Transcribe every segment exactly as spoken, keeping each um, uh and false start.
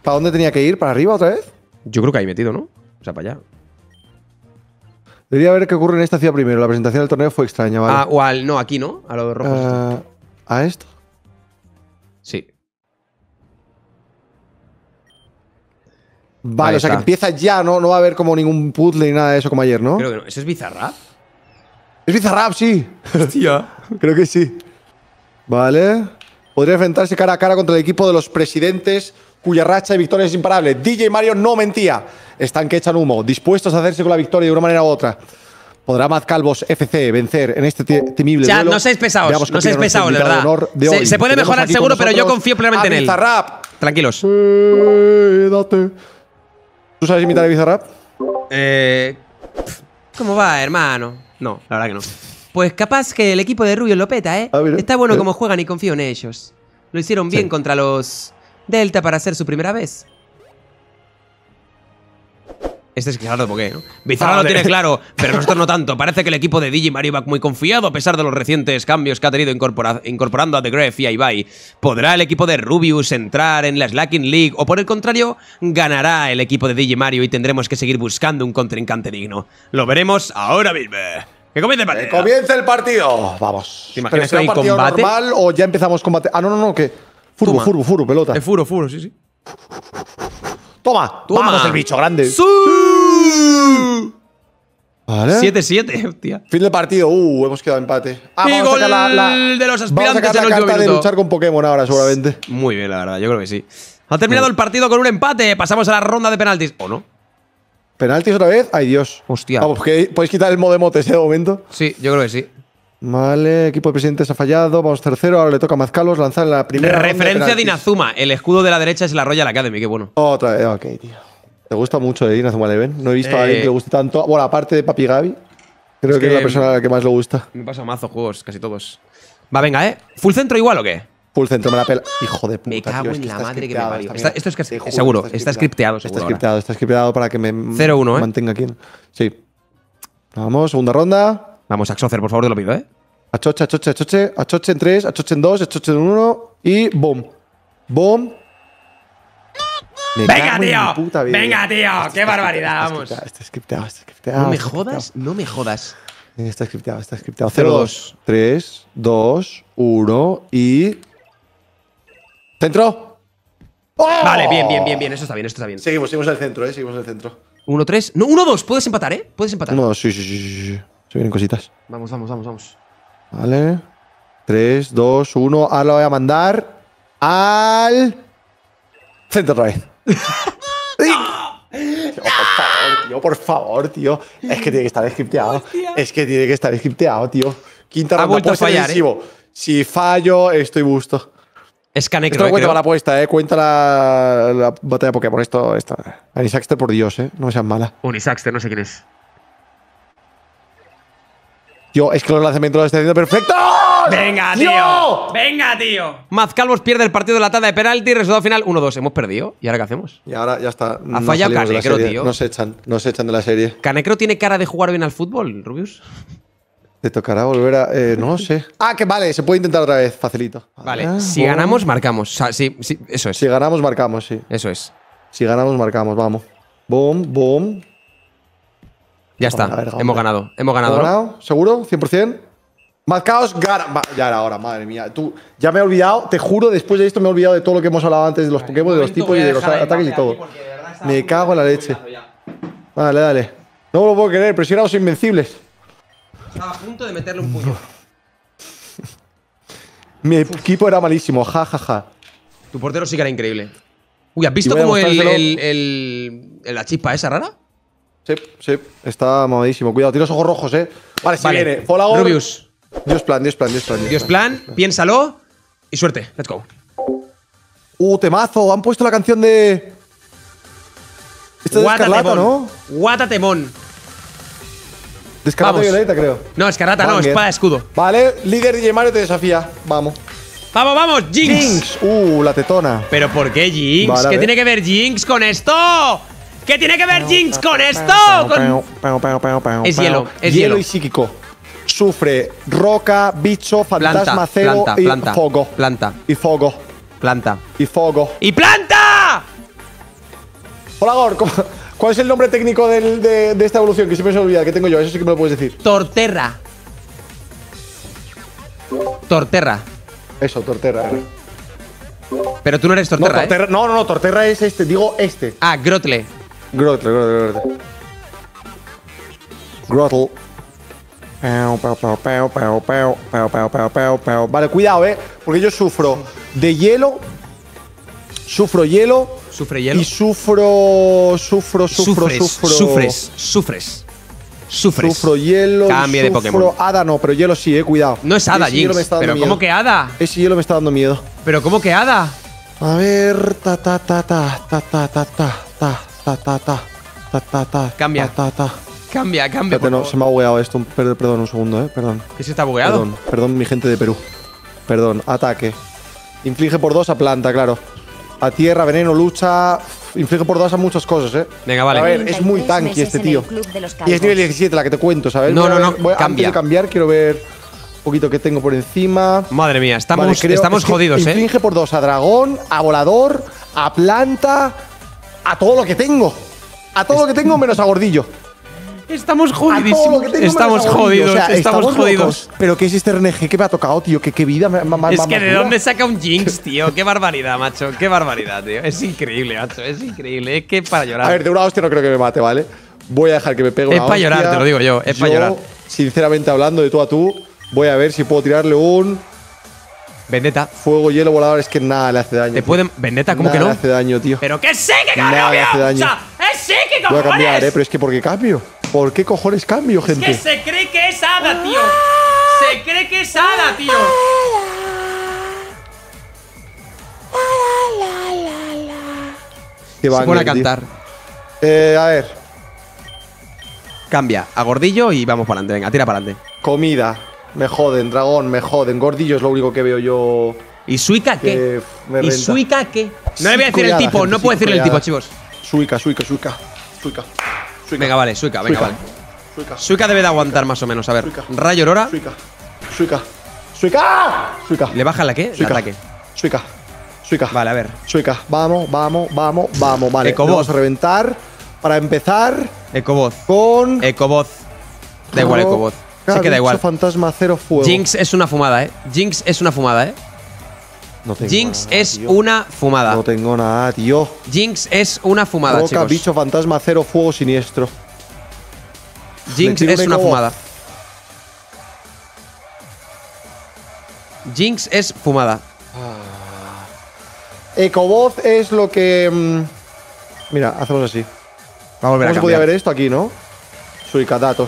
¿Para dónde tenía que ir? ¿Para arriba otra vez? Yo creo que ahí metido, ¿no? O sea, para allá. Debería ver qué ocurre en esta ciudad primero. La presentación del torneo fue extraña, ¿vale? Ah, o al. No, aquí, ¿no? A los rojos. Uh, ¿A esto? Sí. Vale, Ahí o sea está. que empieza ya, ¿no? No va a haber como ningún puzzle ni nada de eso como ayer, ¿no? Creo que no. ¿Eso es Bizarrap? Es Bizarrap, sí. Hostia. Creo que sí. Vale. Podría enfrentarse cara a cara contra el equipo de los presidentes, cuya racha de victorias es imparable. D J Mario no mentía. Están que echan humo, dispuestos a hacerse con la victoria de una manera u otra. ¿Podrá Mazcalvos F C vencer en este temible Ya, duelo? no seis pesados, Veamos qué no seis opina nuestro pesados, de invitado verdad. honor de Se, hoy. se puede Tenemos mejorar aquí seguro, con pero yo nosotros confío plenamente a en él. Bizarrap. Tranquilos. Quédate. ¿Tú sabes imitar a Bizarrap? Eh. ¿Cómo va, hermano? No, la verdad que no. Pues capaz que el equipo de Rubio lo peta, ¿eh? Ah, mira. Está bueno Eh. como juegan y confío en ellos. Lo hicieron bien Sí. contra los Delta para hacer su primera vez. Este es claro por qué, ¿no? Bizarra Ah, lo vale. tiene claro, pero nosotros no tanto. Parece que el equipo de D J Mario va muy confiado a pesar de los recientes cambios que ha tenido incorpora- incorporando a The Gref y a Ibai. ¿Podrá el equipo de Rubius entrar en la Slacking League o por el contrario, ganará el equipo de D J Mario y tendremos que seguir buscando un contrincante digno? Lo veremos ahora mismo. ¡Que comience el Que partido! comience el partido. Vamos. ¿Te imaginas ¿Pero será que un hay partido combate? normal o ya empezamos combate? Ah, no, no, no, que. Furbo, Toma. furbo, furbo, pelota. Es furo, furo, sí, sí. Toma, Toma. Vamos, el bicho grande. ¡Sí! Vale. siete siete, hostia. Fin del partido. Uh, hemos quedado empate. Ah, Y vamos a sacar la, gol la- de los Vamos a aspirantes sacar la en el último carta de minuto. luchar con Pokémon ahora, seguramente. Muy bien, la verdad, yo creo que sí. Ha terminado el partido con un empate. Pasamos a la ronda de penaltis. ¿O no? ¿Penaltis otra vez? Ay, Dios. Hostia. Vamos, que podéis quitar el modo emotes, ¿eh? De momento. Sí, yo creo que sí. Vale, equipo de presidentes ha fallado. Vamos tercero. Ahora le toca a Mazcalos lanzar la primera. ronda Referencia de penaltis. Inazuma. El escudo de la derecha es la Royal Academy, qué bueno. Otra vez. Ok, tío. ¿Te gusta mucho de Inazuma Eleven? No he visto a Eh. alguien que le guste tanto. Bueno, aparte de Papi Gaby. Creo Es que, que- es la persona a la que más le gusta. Me paso mazo juegos, casi todos. Va, venga, ¿eh? ¿Full centro igual o qué? Full centro, me la pela. Hijo de puta. Me cago tío, es en que la está madre que me scripteado parió. esta Está- mierda. esto es que- Te juro, seguro, está scripteado, Está seguro ahora. scripteado, está scripteado para que me cero uno, ¿eh? mantenga aquí. Sí. Vamos, segunda ronda. Vamos, Axocer, por favor, te lo pido, ¿eh? Achoche, achoche, achoche. Achoche en tres, achoche en dos, achoche en uno. Y boom. Boom. Me ¡Venga, cago en tío! mi puta vida. ¡Venga, tío! ¡Qué barbaridad! Está Vamos. scripteado, Está scripteado, está scripteado. No me está jodas, no me jodas. scripteado. Está scripteado, está scripteado. cero cero dos. dos. tres, dos, uno y. ¡Centro! ¡Oh! Vale, bien, bien, bien, bien. Eso está bien, esto está bien. Seguimos, seguimos en el centro, eh. Seguimos en el centro. uno tres. No, uno dos. Puedes empatar, ¿eh? Puedes empatar. No, sí, sí, sí, sí, sí. Se vienen cositas. Vamos, vamos, vamos, vamos. Vale. tres, dos, uno. Ahora lo voy a mandar al. Centro otra vez. Tío, por favor, tío, por favor, tío. Es que tiene que estar scripteado. Es que tiene que estar scripteado, tío. Quinta Ha ronda, vuelto a puede ser fallar, decisivo. Si fallo, estoy busto. Es Canecro, Esto no eh, cuenta creo. para la apuesta, eh. Cuenta la, la batalla de Pokémon. Esto, esto. Anisaxter, por Dios, eh. No seas mala. Unisaxter, no sé quién es. Tío, es que los lanzamientos los estoy haciendo perfectos. ¡Venga, ¡Tío! tío! ¡Venga, tío! Mazcalvos pierde el partido de la tanda de penalti. Resultado final uno dos. Hemos perdido. ¿Y ahora qué hacemos? Y ahora ya está. Ha fallado salimos de la Canecro, serie. tío. Nos echan, nos echan de la serie. ¿Canecro tiene cara de jugar bien al fútbol, Rubius? Te tocará volver a. Eh, no lo sé. Ah, que vale, se puede intentar otra vez, facilito. Vale, Ah, si boom. ganamos, marcamos. O sea, sí, sí, eso es. Si ganamos, marcamos, sí. Eso es. Si ganamos, marcamos, vamos. Boom, boom. Ya está. Venga, verga, Hemos hombre. ganado. Hemos ganado, ¿Hemos ¿no? ganado? ¿Seguro? ¿cien por cien? Mazcaos gana. Va, ya era hora, madre mía. Tú, ya me he olvidado, te juro, después de esto me he olvidado de todo lo que hemos hablado antes, de los Pokémon, de los tipos y de los ataques y todo. Me cago en la leche. Dale, dale. No lo puedo creer, pero si éramos invencibles. Estaba a punto de meterle un puño. Mi equipo era malísimo, ja, ja, ja. Tu portero sí que era increíble. Uy, ¿has visto Y voy a cómo el, mostrárselo. el, el- el- la chispa esa rara? Sí, sí, está mamadísimo. Cuidado, tiene los ojos rojos, eh. Vale, se Vale. viene. Folagor. Rubius. Dios plan, Dios plan, Dios plan. Dios plan, piénsalo y suerte. Let's go. Uh, temazo. Han puesto la canción de. Esta de Escarlata, ¿no? Guatatemón. De Escarlata Vamos. Violeta, creo. No, Escarlata no, Banger. espada de escudo. Vale, líder D J Mario te desafía. Vamos. ¡Vamos, vamos! ¡Jinx! Jinx. Uh, la tetona. ¿Pero por qué Jinx? Vale, a ¿Qué ver. tiene que ver Jinx con esto? ¿Qué tiene que ver Jinx con esto? Con- Es hielo, es hielo. y psíquico. Sufre roca, bicho, fantasma, Planta, cero planta, y planta, fuego. planta, Y fuego. planta. Y fuego. ¡Y planta! Folagor, ¿cómo- ¿cuál es el nombre técnico del- de, de esta evolución? Que siempre se me olvida, que tengo yo. Eso sí que me lo puedes decir. Torterra. Torterra. Eso, Torterra. era. Pero tú no eres No, Torterra, ¿eh? Torterra, no, no, no, Torterra es este. Digo este. Ah, Grotle. Grotle, Grotle, Grotle. Grotle. Pau, pau, pau, pau, pau, pau, pau, pau, pau, pau, pau. Vale, cuidado, eh. Porque yo sufro de hielo. Sufro hielo. Sufre hielo. Y sufro. Sufro, sufro, sufres, sufro. sufres, sufres. Sufres. Sufro hielo. y Cambia de sufro Pokémon. Hada no, pero hielo sí, eh, cuidado. No es Hada, Ese hielo me Jinx. está dando Pero miedo. ¿cómo que Hada? Ese hielo me está dando miedo. Pero ¿cómo que Hada? A ver. Ta, ta, ta, ta, ta, ta, ta, ta, ta, ta, ta, ta, ta, ta, ta. Cambia. Ta, ta, ta. Cambia, cambia. Espérate, por no, favor. se me ha bugueado esto. Perdón, perdón, un segundo, eh. Perdón. ¿Qué se está bugueado? Perdón, perdón, mi gente de Perú. Perdón, ataque. Inflige por dos a planta, claro. A tierra, veneno, lucha. Inflige por dos a muchas cosas, eh. Venga, vale. A ver, es muy tanky este tío. Y es nivel diecisiete la que te cuento, ¿sabes? No, Voy a no, ver- no, voy a- cambia. Antes de cambiar, quiero ver un poquito qué tengo por encima. Madre mía, estamos, Vale, creo- estamos es que jodidos, ¿eh? Inflige por dos a dragón, a volador, a planta, a todo lo que tengo. A todo lo que tengo menos a gordillo. Estamos A todo lo jodidísimos. que tengo Estamos menos a gordillo. jodidos, O sea, estamos, jodidos. locos. Pero ¿qué es este R N G que me ha tocado, tío? ¿Qué, qué vida? ma- ma- Es ma- que más de dura. dónde saca un Jinx, tío. Qué barbaridad, macho. Qué barbaridad, tío. Es increíble, macho. Es increíble. Es que para llorar. A ver, de una hostia no creo que me mate, ¿vale? Voy a dejar que me pegue Es una pa' llorar, hostia. te lo digo yo, es pa' Yo, llorar. Sinceramente hablando, de tú a tú, voy a ver si puedo tirarle un Vendetta. fuego, hielo, volador. Es que nada le hace daño. ¿Te tío. pueden. Vendetta, ¿cómo Nada que no? le hace daño, tío. Pero que es psíquico, Nada le Rubio. hace daño. O sea, es psíquico, Voy a cambiar, cojones. ¿eh? Pero es que ¿por qué cambio? ¿Por qué cojones cambio, Es gente? que se cree que es Hada, tío. Se cree que es Hada, tío. Qué Se banger, pone a tío. cantar. Eh, a ver. Cambia a gordillo y vamos para adelante. Venga, tira para adelante. Comida. Me joden, dragón, me joden. Gordillo es lo único que veo yo. ¿Y Suica qué? Que me ¿Y renta. Suica qué? No le voy a Cinco decir el lladas, tipo, gente, no puedo cinco decirle el tipo, lladas. chicos. Suica, suica, suica. Suica. Suica. Venga, vale, Suica, venga, Suica. vale. Suica. Suica debe de aguantar más o menos. A ver, Suica. Rayo Aurora. Suica. Suica. Suica. Suica. ¿Le baja la qué? El Suica. ataque. Suica. Suica. Vale, a ver. Suica. Vamos, vamos, vamos, vamos. Vale. Ecoboz. Vamos a reventar. Para empezar Ecoboz. con. Ecoboz. Da igual, Ecoboz. Se queda igual. Fantasma cero fuego. Jinx es una fumada, ¿eh? Jinx es una fumada, ¿eh? No tengo Jinx nada, es tío. una fumada. No tengo nada, tío. Jinx es una fumada, Roca, chicos. bicho, fantasma, cero, fuego, siniestro. Jinx Le tiro es un una Ecoboz. fumada. Jinx es fumada. Ecoboz es lo que. mm, Mira, hacemos así. Va a volver ¿Cómo a se podía cambiar. ver esto aquí, no? Suica, datos.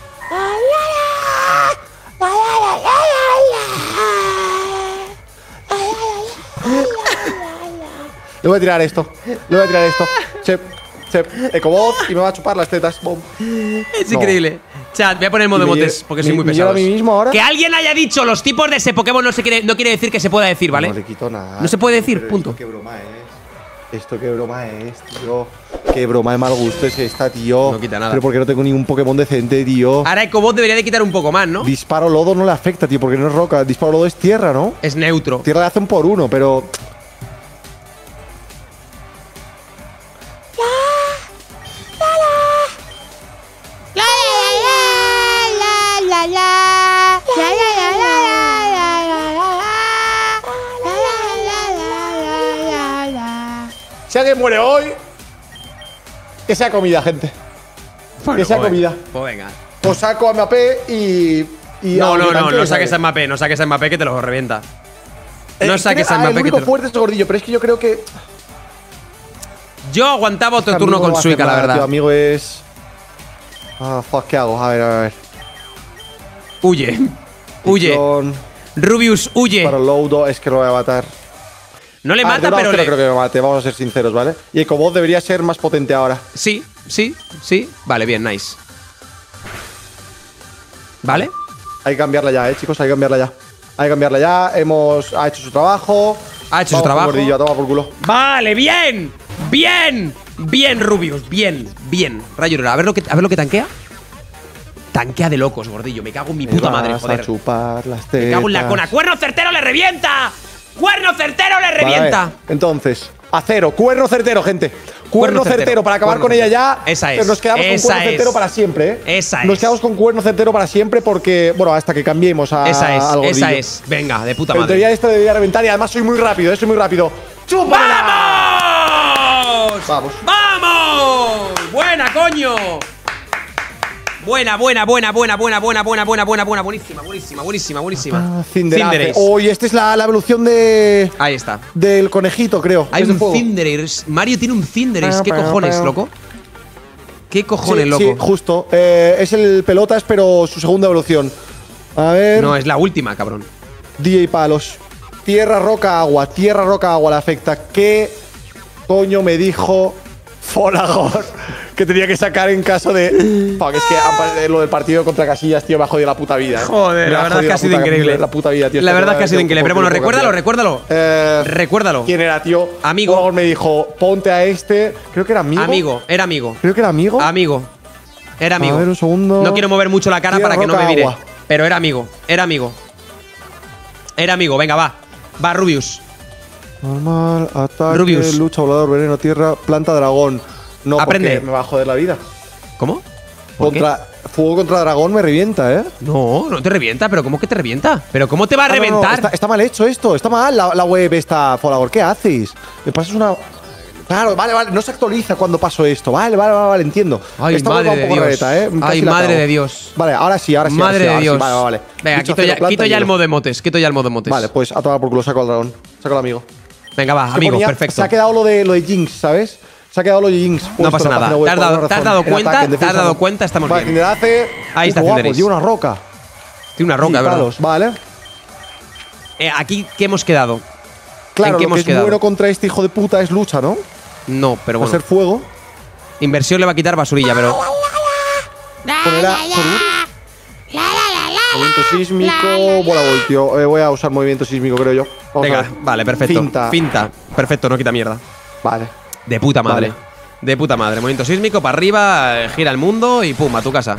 Le voy a tirar esto. Le voy a tirar esto. Chep, chep, Ecoboz y me va a chupar las tetas. Bom. Es No. increíble. Chat, voy a poner el modo ¿Y me emotes lle- porque soy me- muy me lleva pesado. a mí mismo ahora? Que alguien haya dicho los tipos de ese Pokémon no, se quiere, no quiere decir que se pueda decir, ¿vale? No le quito nada. No se puede decir, Pero punto. Esto qué broma es. Esto qué broma es, tío. Qué broma de mal gusto es esta, tío. No quita nada. Pero porque no tengo ningún Pokémon decente, tío. Ahora Ecoboz debería de quitar un poco más, ¿no? Disparo lodo no le afecta, tío, porque no es roca. Disparo lodo es tierra, ¿no? Es neutro. Tierra le hace un por uno, pero. Si alguien muere hoy, que sea comida, gente. Bueno, que sea pues- comida. Pues venga. Os saco a M A P y. y No, a no, no, Tanque, no saques a ¿sabes? Mbappé, no saques a Mbappé que te lo revienta. Eh, No saques creo- a ah, Mbappé El que único te lo- fuerte es Gordillo, pero es que yo creo que. Yo aguantaba otro turno Amigo no con va a hacer Suica, la nada, verdad. tío, amigo es. Ah, fuck, ¿qué hago? A ver, a ver, a ver. Huye. Huye. Con- Rubius, huye. Para Loudo, es que lo voy a matar. No le Ah, mata, de una pero hostia le… no creo que me mate, vamos a ser sinceros, ¿vale? Y Ecoboz debería ser más potente ahora. Sí, sí, sí. Vale, bien, nice. ¿Vale? Hay que cambiarla ya, eh, chicos, hay que cambiarla ya. Hay que cambiarla ya, hemos… ha hecho su trabajo. Ha hecho su Vamos con trabajo. Gordillo, a tomar por culo. Vale, bien. Bien. Bien, Rubius. Bien, bien. Rayo Aurora, a ver lo que, a ver lo que tanquea. Tanquea de locos, gordillo. Me cago en mi puta Me madre, vas joder. a chupar las Me cago en la tetas. cona. ¡Cuerno certero le revienta! ¡Cuerno certero le Vale, a ver. revienta! Entonces, acero, cuerno certero, gente. Cuerno, certero, para acabar cuerno con ella certero. ya. Esa es. Pero nos quedamos esa con cuerno es. certero para siempre, ¿eh? Esa es. Nos quedamos con cuerno certero para siempre porque, bueno, hasta que cambiemos a, Esa es, al gordillo. esa es. Venga, de puta Pero en madre. teoría esto debería reventar y además soy muy rápido, ¿eh? Soy muy rápido. ¡Chúpamela! ¡Vamos! Vamos. ¡Vamos! ¡Buena, coño! Buena, buena, buena, buena, buena, buena, buena, buena, buena, buena, buenísima, buenísima, buenísima, buenísima. Ah, Cinderace. Cinderace. Oh, y esta es la, la evolución de Ahí está. del conejito, creo. Hay Es de un fuego. Cinderace. Mario tiene un Cinderace. ¿Qué Pa, pa, cojones, pa. loco? ¿Qué cojones, Sí, loco? sí, justo. Eh, es el pelotas, pero su segunda evolución. A ver. No, es la última, cabrón. D J Palos. Tierra, roca, agua. Tierra, roca, agua le afecta. ¿Qué coño me dijo Folagor que tenía que sacar en caso de. Fuck, es que han- lo del partido contra Casillas, tío, me ha jodido la puta vida. Joder, Me la ha verdad es jodido que ha sido puta- increíble. La puta vida, tío. La Esta verdad es que ha sido temporada, increíble. tío, Pero bueno, por- por recuérdalo, cambiar. recuérdalo. Eh, Recuérdalo. ¿Quién era, tío? Amigo. Folagor me dijo, ponte a este. Creo que era amigo. Amigo, era amigo. Creo que era amigo. Amigo. Era amigo. A ver, un segundo. No quiero mover mucho la cara Tierra, para que no roca, me mire. agua. Pero era amigo, era amigo. Era amigo, venga, va. Va, Rubius. Normal, ataque, Rubius. lucha, volador, veneno, tierra, planta, dragón. No, Aprende. porque me va a joder la vida. ¿Cómo? ¿Por qué? Contra, fuego contra dragón me revienta, ¿eh? No, no te revienta, pero ¿cómo que te revienta? ¿Pero cómo te va a Ah, no, no, reventar? está, está mal hecho esto, está mal la, la web esta, Folagor. ¿Qué haces? Me pasas una. Claro, vale, vale, no se actualiza cuando paso esto. Vale, vale, vale, vale, entiendo. Ay, Esta web madre va un de poco Dios. rareta, ¿eh? Ay, Casi la madre cago. de Dios. Vale, ahora sí, ahora sí. Madre ahora sí, de ahora sí. Dios. Vale, vale. Venga, Bicho quito cero, ya, planta, quito ya el hielo. modo de motes, quito ya el modo de motes. Vale, pues a tomar por culo, saco al dragón. Saco al amigo. Venga, va, Se amigo, ponía- perfecto. Se ha quedado lo de, lo de Jinx, ¿sabes? Se ha quedado lo de Jinx. No puesto pasa en la nada. página web ¿Te has por dado- alguna te has razón. dado En cuenta? ataque, en ¿Te has defensa, dado no. cuenta? Estamos Vale, bien. Cinderace. Ahí está Qué guapo, Cinderace. lleva una roca. Tiene una roca, Sí, ¿verdad? palos, vale. Eh, aquí, ¿qué hemos quedado? Claro, ¿En qué lo que hemos es quedado? bueno contra este hijo de puta es lucha, ¿no? No, pero Va a bueno. ser fuego. Inversión le va a quitar basurilla, pero. Ponerá movimiento sísmico, bola voltio. Eh, voy a usar movimiento sísmico, creo yo. Vamos a Venga, ver. vale, perfecto. Finta. Finta. Perfecto, no quita mierda. Vale. De puta madre. Vale. De puta madre. Movimiento sísmico para arriba, eh, gira el mundo y pum, a tu casa.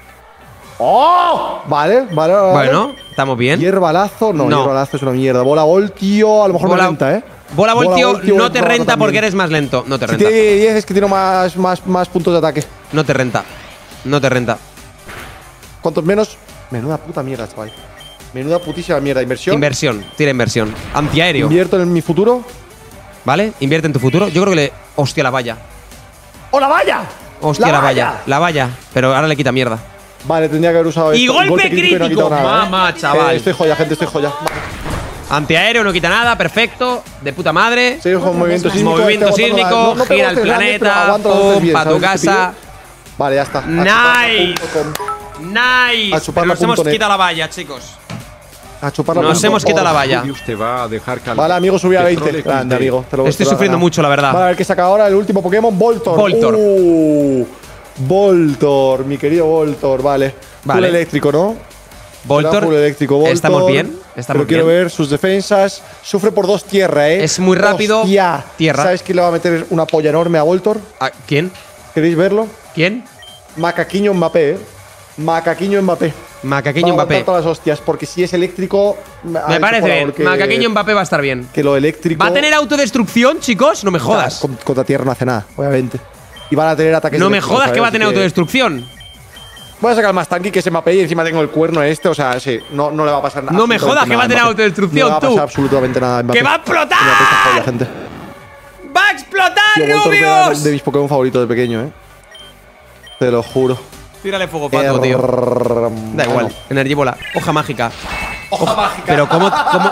¡Oh! Vale, vale, vale. Bueno, estamos bien. Hierbalazo, no, No. hierbalazo es una mierda. Bola voltio, a lo mejor Bola- me renta, ¿eh? Bola voltio no te bola renta también. porque eres más lento. No te Si renta. tiene diez es que tiene más, más, más puntos de ataque. No te renta. No te renta. ¿Cuántos menos? Menuda puta mierda, chaval. Menuda putísima mierda. Inversión. Inversión. Tira inversión. Antiaéreo. Invierto en mi futuro. ¿Vale? Invierte en tu futuro. Yo creo que le. Hostia, la valla. ¡Oh, la valla! Hostia, la, valla. La valla. Pero ahora le quita mierda. Vale, tendría que haber usado Y esto. golpe y no ha crítico. quitado nada, ¿eh? Mamá, chaval. Eh, estoy joya, gente, estoy joya. Antiaéreo, no quita nada. Perfecto. De puta madre. Sigo con movimiento sísmico. Movimiento estoy aguantando sísmico. la- no- no gira pego el tres grandes, pero planeta. aguanto las dos Pum, bien, pa' tu ¿sabes? Este casa. pillo. Vale, ya está. A Nice. chuparla punto com. Nice. A chuparla Pero nos hemos punto net. quitado la valla, chicos. A chuparla Nos punto hemos com. quitado la valla. Rubius te va a dejar calvo. Vale, amigo, subí a Que veinte. trole Grande, Quiz Day. amigo. Te lo Estoy te lo sufriendo has ganado. mucho, la verdad. Vale, a ver qué saca ahora el último Pokémon, Voltor. Voltor. Uh, Voltor, mi querido Voltor, vale. Vale. Full eléctrico, ¿no? Voltor. Será full eléctrico, Voltor. Estamos bien. Estamos Pero quiero bien. ver sus defensas. Sufre por dos tierra, ¿eh? Es muy rápido. Hostia. Tierra. ¿Sabes quién le va a meter una polla enorme a Voltor? Ah, ¿Quién? ¿Queréis verlo? ¿Quién? Macaquiño Mbappé, ¿eh? Macaquiño Mbappé. Macaquiño Va a aguantar Mbappé. todas las hostias, porque si es eléctrico. Me parece bien. Que, Macaquiño Mbappé va a estar bien. que lo eléctrico. ¿Va a tener autodestrucción, chicos? No me jodas. Con- contra tierra no hace nada, obviamente. Y van a tener ataques. No me eléctricos, jodas que ¿sabes? va a tener Así que autodestrucción. Voy a sacar más tanque que ese Mbappé y encima tengo el cuerno este. O sea, sí, no, no le va a pasar nada. No me absolutamente jodas que va a nada tener Mbappé. autodestrucción, No le va a tú. pasar absolutamente nada a Mbappé. ¡Que va a explotar! Mbappé está joya, gente. ¡Va a explotar, Tío, Voltor era de Rubius! mis Pokémon favoritos de pequeño, eh. Te lo juro. Tírale fuego, pato, tío. Da igual. Energía bola. Hoja mágica. Hoja mágica. Pero cómo, cómo,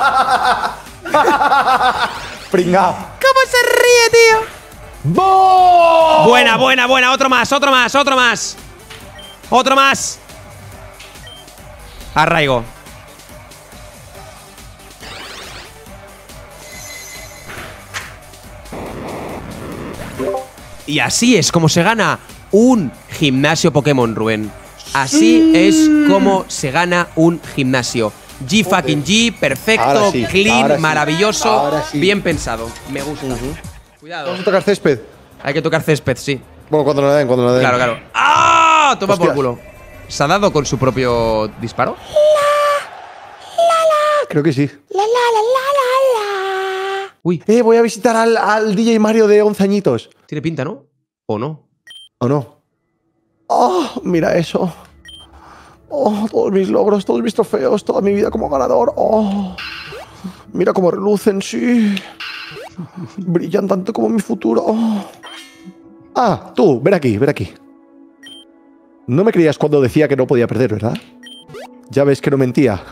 Pringao. cómo se ríe, tío. ¡Boo! Buena, buena, buena. Otro más, otro más, otro más. Otro más. Arraigo. Y así es como se gana un gimnasio Pokémon, Rubén. Así es como se gana un gimnasio. G fucking G, perfecto, Ahora sí, clean, ahora sí, maravilloso, ahora sí. bien pensado. Me gusta. Cuidado. Vamos a tocar césped. Hay que tocar césped, sí. Bueno, cuando lo den, cuando lo den. Claro, claro. ¡Ah! Toma por Hostias. culo. ¿Se ha dado con su propio disparo? Creo que sí. Uy. Eh, voy a visitar al, al D J Mario de once añitos. Tiene pinta, ¿no? ¿O no? ¿O no? Oh, mira eso. Oh, todos mis logros, todos mis trofeos, toda mi vida como ganador. Oh, mira cómo relucen, sí. Brillan tanto como mi futuro. Oh. Ah, tú, ven aquí, ven aquí. No me creías cuando decía que no podía perder, ¿verdad? Ya ves que no mentía.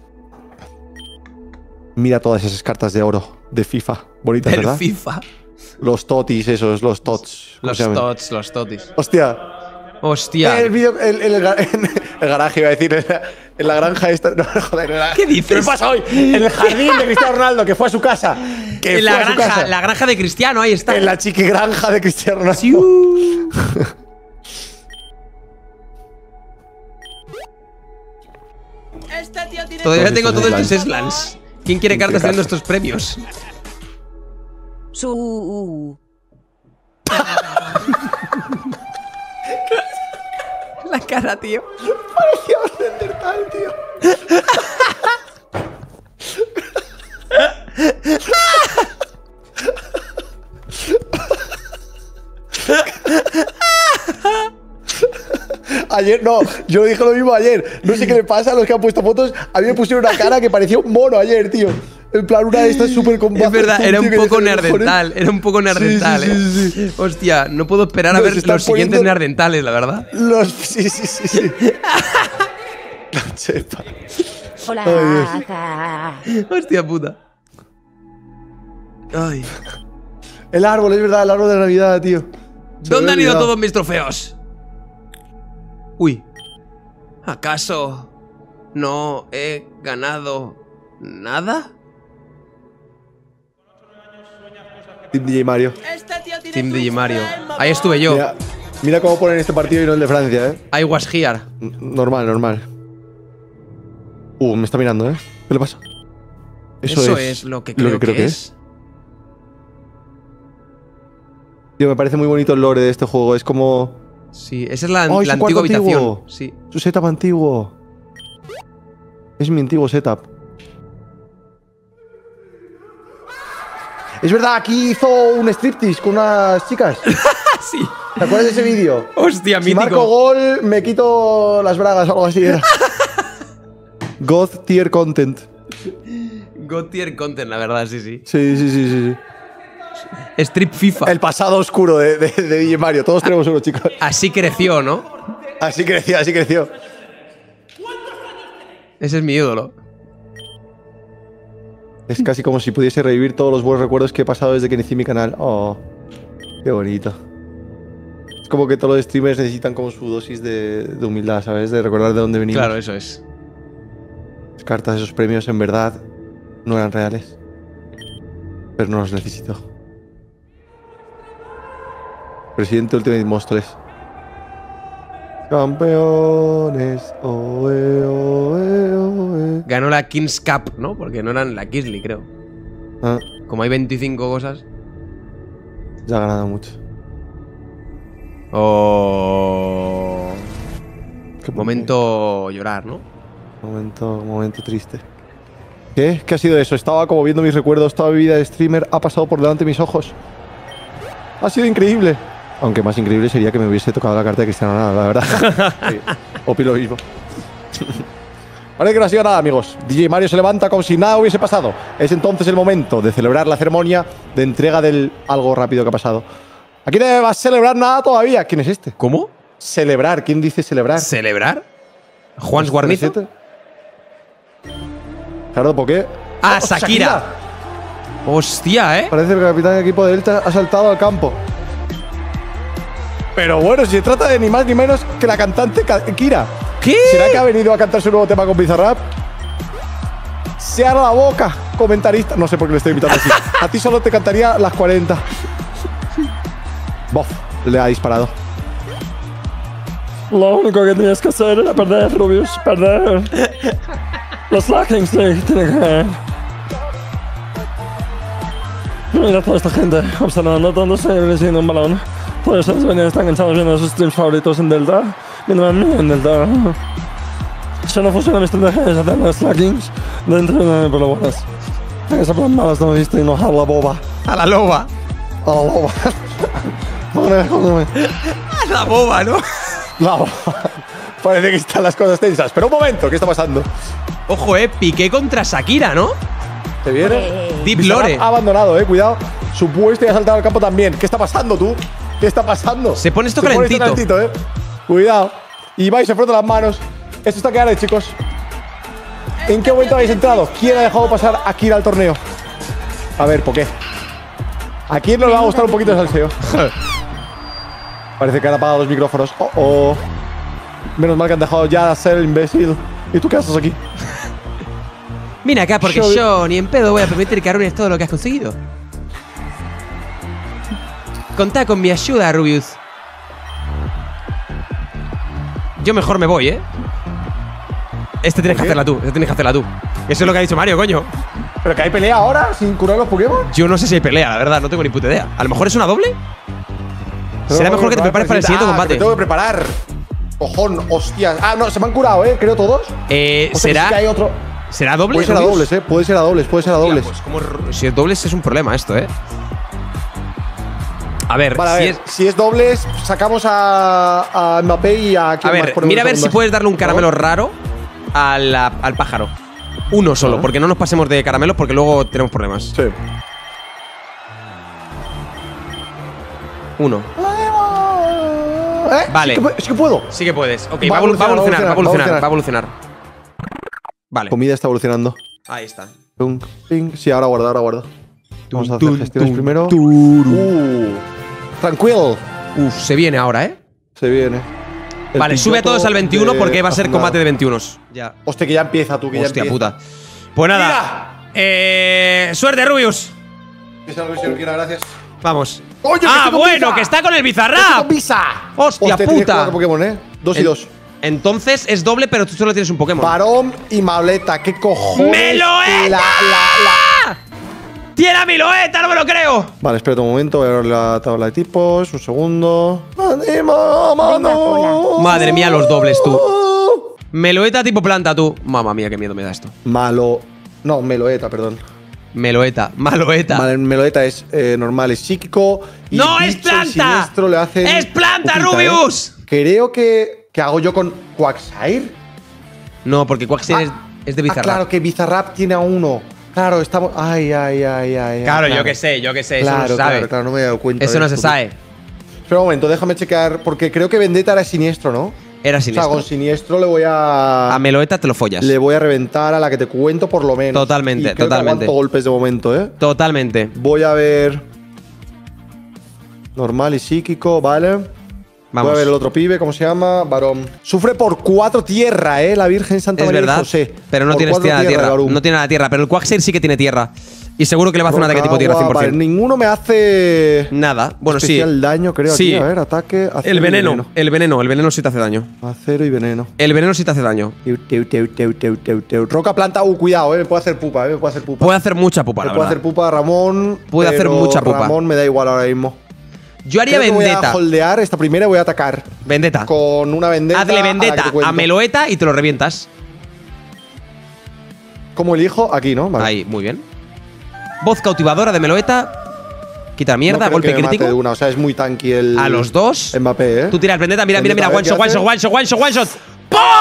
Mira todas esas cartas de oro de FIFA. Bonitas, Del ¿verdad? FIFA. Los totis esos, los tots. ¿Cómo Los se llaman? tots, los totis. Hostia. Hostia. El, vídeo, el, el, el, el garaje, iba a decir. En la, en la granja esta. No, joder, la, ¿Qué dices? ¿Qué me pasa hoy? En el jardín de Cristiano Ronaldo, que fue a su casa. Que En la fue a su granja, casa. la granja de Cristiano, ahí está. En la chiqui granja de Cristiano Ronaldo. Siu. Este tío tiene Todavía Todos tengo estos todos estos slams. slams. ¿Quién quiere ¿Quién cartas quiere teniendo cartas? estos premios? su... La cara, tío. Parecía un Neandertal, tío. Ayer, no, yo dije lo mismo ayer. No sé qué le pasa a los que han puesto fotos. A mí me pusieron una cara que parecía un mono ayer, tío. En plan, una de estas súper con Es verdad, bazos, era un tío, que poco dije, "Joder". neandertal. Era un poco neandertal, Sí, sí, eh. sí, sí. Hostia, no puedo esperar a Nos ver están los siguientes poniendo- neandertales, la verdad. Los, sí, sí, sí, sí. La chepa. Hola. Hostia puta. Ay. El árbol, es verdad, el árbol de la Navidad, tío. Se me ¿Dónde han había ido olvidado. todos mis trofeos? Uy. ¿Acaso no he ganado nada? Team D J Mario. Este tío tiene Team su D J Mario. freno, Ahí estuve yo. Mira, mira cómo ponen este partido y no el de Francia, eh. I was here. N- Normal, normal. Uh, me está mirando, ¿eh? ¿Qué le pasa? Eso, es, lo que creo, que, es. Tío, me parece muy bonito el lore de este juego. Es como Sí, esa es la, Oh, es la un cuarto antigua habitación. antiguo. Sí. su setup antiguo. Es mi antiguo setup. Es verdad, aquí hizo un striptease con unas chicas. sí. ¿Te acuerdas de ese vídeo? Hostia, Si marco mítico. gol, me quito las bragas o algo así. Era. God tier content. God tier content, la verdad, sí, sí. Sí, sí, sí, sí. sí. Strip FIFA. El pasado oscuro de, de, de D J Mario. Todos tenemos uno, chicos. Así creció, ¿no? Así creció, así creció. Ese es mi ídolo. Es casi como si pudiese revivir todos los buenos recuerdos que he pasado desde que inicié mi canal. Oh, qué bonito. Es como que todos los streamers necesitan como su dosis de, de humildad, ¿sabes? De recordar de dónde venimos. Claro, eso es. Las cartas, esos premios, en verdad, no eran reales. Pero no los necesito. Presidente Ultimate Monsters. Campeones. Oe, oe, oe. Ganó la Kings Cup, ¿no? Porque no eran la Kingsley, creo. Ah, Como hay veinticinco cosas. ya ha ganado mucho. Oh. Qué Momento llorar, ¿no? Momento, momento triste. ¿Qué? ¿Qué ha sido eso? Estaba como viendo mis recuerdos. Toda mi vida de streamer ha pasado por delante de mis ojos. Ha sido increíble. Aunque más increíble sería que me hubiese tocado la carta de Cristiano Ronaldo, la verdad. Sí, opino lo mismo. Parece que no ha sido nada, amigos. D J Mario se levanta como si nada hubiese pasado. Es entonces el momento de celebrar la ceremonia de entrega del algo rápido que ha pasado. Aquí no va a celebrar nada todavía. ¿Quién es este? ¿Cómo? Celebrar. ¿Quién dice celebrar? ¿Celebrar? ¿Juan ¿Este Guarnizo? receta? Claro, ¿por qué? Ah, ¡Oh, Shakira. Hostia, ¿eh? Parece que el capitán del equipo de Delta ha saltado al campo. Pero bueno, si se trata de ni más ni menos que la cantante Ka- Kira. ¿Qué? ¿Será que ha venido a cantar su nuevo tema con Bizarrap? Se abre la boca, comentarista. No sé por qué le estoy invitando así. A ti solo te cantaría las cuarenta. Bof, le ha disparado. Lo único que tienes que hacer era perder, Rubius, perder. Los Lakings League tienen que ganar. Mira toda esta gente observando todos los señores un balón. Todos esos venidores están cansados viendo sus streams favoritos en Delta. Viendo a mí en Delta. Si no funciona mi estrategia es hacer los Lakings dentro de por lo buenas. Esa plan mala no me viste y no a la boba. A la loba. A la boba. Jódeme, jódeme. A la boba, ¿no? La boba. Parece que están las cosas tensas. Pero un momento, ¿qué está pasando? Ojo, eh. Piqué contra Shakira, ¿no? ¿Te viene? Deep Bizarrap Lore. ha abandonado, eh. Cuidado. Su puesto y ha saltado al campo también. ¿Qué está pasando, tú? ¿Qué está pasando? Se pone esto Se pone calentito. calentito, eh. Cuidado. Ibai se frota las manos. Esto está que arde, chicos. ¿En qué momento habéis entrado? ¿Quién ha dejado pasar a Kira al torneo? A ver, ¿por qué? ¿A quién no le va a gustar un poquito el salseo? Parece que han apagado los micrófonos. Oh, oh. Menos mal que han dejado ya de ser el imbécil. ¿Y tú qué haces aquí? Mira acá, porque Yo- yo ni en pedo voy a permitir que arruines todo lo que has conseguido. Contá con mi ayuda, Rubius. Yo mejor me voy, ¿eh? Este tienes que ¿Por qué? hacerla tú, este tienes que hacerla tú. Eso es lo que ha dicho Mario, coño. ¿Pero que hay pelea ahora sin curar los Pokémon? Yo no sé si hay pelea, la verdad, no tengo ni puta idea. A lo mejor es una doble. Será mejor que te prepares para el siguiente Ah, combate. que me tengo que preparar. Cojón, hostias. Ah, no, se me han curado, ¿eh? Creo todos. Eh, O sea, que ¿será, sí que hay otro. ¿Será doble? Puede ser a Rubius? dobles, ¿eh? Puede ser a dobles, puede ser a Hostia, dobles. pues, como r- si es dobles es un problema esto, ¿eh? A ver, Vale, a si ver, es… si es dobles, sacamos a, a Mbappé y a… A ¿quién más ver, ponemos mira a de ver si segundas? puedes darle un caramelo ¿No? raro a la- al pájaro. Uno solo, Ajá. porque no nos pasemos de caramelos porque luego tenemos problemas. Sí. Uno. ¿Eh? Vale. Sí que, pu- sí que puedo. Sí que puedes. Ok, Va va, a a evolu- va a evolucionar, va a evolucionar, va va a evolucionar. Vale, Comida está evolucionando. ahí está. Tung, ting. Sí, ahora guarda, ahora guarda. Vamos a hacer Tun, gestiones tun, primero. turu. Uh, tranquilo. Uf, se viene ahora, ¿eh? Se viene. El Vale, sube a piloto todos al veintiuno de porque va a ser Azulado. combate de veintiunos. Ya. Hostia, que ya empieza tú, que Hostia ya empieza. puta. Pues nada. Eh, suerte, Rubius. Que sea lo que se quiera, gracias. Vamos. Oye, que ah, estoy con bueno, Visa. que está con el ¡Estoy Bizarrap. con Visa! Hostia tienes puta. cuatro Pokémon, ¿eh? Dos y En- dos. Entonces es doble, pero tú solo tienes un Pokémon. Varón y Mauleta. ¿Qué cojones? ¡Meloeta! La, la, la. ¡Tiene a Miloeta! ¡No me lo creo! Vale, espérate un momento. Voy a ver la tabla de tipos. Un segundo. ¡Anima, mano! Madre mía, los dobles, tú. Meloeta tipo planta, tú. Mamma mía, qué miedo me da esto. Malo. No, Meloeta, perdón. Meloeta, Maloeta. Vale, Meloeta es eh, normal, es psíquico. Y ¡No, es bicho y planta! siniestro le hacen ¡Es planta, pupita, Rubius! ¿eh? Creo que, que hago yo con Quagsire. No, porque Quagsire Ah, es, es de Ah, Bizarrap. claro, que Bizarrap tiene a uno. Claro, estamos. Ay, ay, ay, ay. Claro, ay, yo qué sé, yo qué sé, Claro, eso no se sabe. claro, claro, no me he dado cuenta. Eso de no se esto, sabe. tú. Espera un momento, déjame checar. Porque creo que Vendetta era siniestro, ¿no? Era O sea, siniestro. con siniestro le voy a. A Meloeta te lo follas. Le voy a reventar a la que te cuento, por lo menos. Totalmente, Y creo que totalmente. aguanto golpes de momento, ¿eh? Totalmente. Voy a ver. Normal y psíquico, vale. Vamos. Voy a ver el otro pibe, ¿cómo se llama? Varón. Sufre por cuatro tierra, ¿eh? La Virgen Santa Es María verdad, de José. pero no Por tienes cuatro tierra, tierra, tierra. Varón. No tiene nada de tierra, pero el Quagsire sí que tiene tierra. Y seguro que le va a hacer un ataque tipo tierra Agua, cien por cien. vale, ninguno me hace. Nada. Bueno, sí. especial daño, creo. Sí. Aquí. A ver, ataque. acero El y veneno, el veneno, el veneno sí te hace daño. Acero y veneno. El veneno sí te hace daño. Teu, teu, teu, teu, teu, teu, teu. Roca planta, uh, cuidado, eh. Me puede hacer pupa, eh. Me puede hacer pupa. Puede hacer mucha pupa, me la puede verdad. hacer pupa Ramón. Puede hacer pero mucha pupa. Ramón me da igual ahora mismo. Yo haría Creo que vendetta. Voy a holdear esta primera y voy a atacar. Vendetta. Con una vendetta. Hazle a la que vendetta te a, cuento. Meloeta y te lo revientas. ¿Cómo elijo? Aquí, ¿no? Vale. Ahí, muy bien. Voz cautivadora de Meloeta. Quita No mierda, creo golpe que me mate crítico. de una. O sea, es muy tanky el. A los dos. Mbappé, ¿eh? Tú tiras vendetta, mira, mira, mira. Vendetta, One a ver, shot, one ¿qué shot, one shot, one shot, one shot.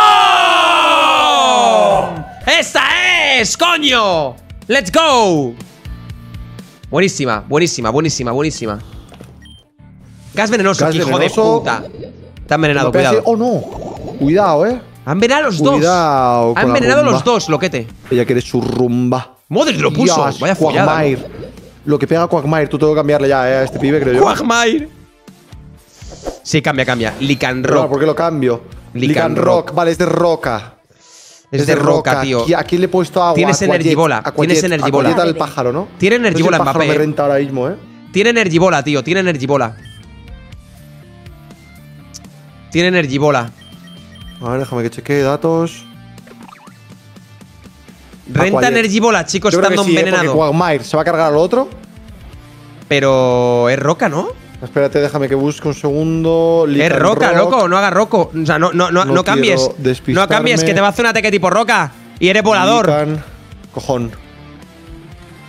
¡Pum! ¡Esta es, coño! ¡Let's go! Buenísima, buenísima, buenísima, buenísima. Gas venenoso, Gas hijo venenoso. de puta. Te han envenenado, Mbappé cuidado. hace- Oh, no. Cuidado, ¿eh? Han envenenado a los dos. Cuidado con Han la envenenado a los rumba. dos, loquete. Ella quiere su rumba. Madre, lo puso. Dios, Vaya follada. Quagmire. Lo que pega a Quagmire, tú tengo que cambiarle ya, ¿eh? A este pibe, creo yo. Quagmire. Sí, cambia, cambia. Pero, Lycanroc. ¿por qué lo cambio? Lycanroc. Lycanroc. Vale, es de roca. Es de roca, tío. Aquí, aquí le he puesto agua. Tienes Aquajet, Energibola, Aquajet, tienes Energibola. Aquajet al pájaro, ¿no? Tiene Energibola, No sé si el pájaro Mbappé. me renta ahora mismo, ¿eh? Tiene Energibola, tío. Tiene Energibola. Tiene Energibola. A ver, déjame que chequee datos. Renta Aquajet. Energibola, chicos, Yo creo que estando sí, ¿eh? envenenado. Porque Quagmire se va a cargar al otro. Pero es roca, ¿no? Espérate, déjame que busque un segundo. Es Lycanroc. roca, loco. No hagas roco. O sea, no, no, no, No no cambies. quiero despistarme. No cambies, que te va a hacer un ataque tipo roca. Y eres volador. Lycan- Cojón.